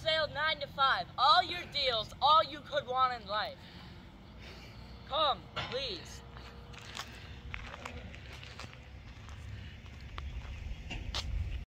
sale 9 to 5. All your deals, all you could want in life. Come, please.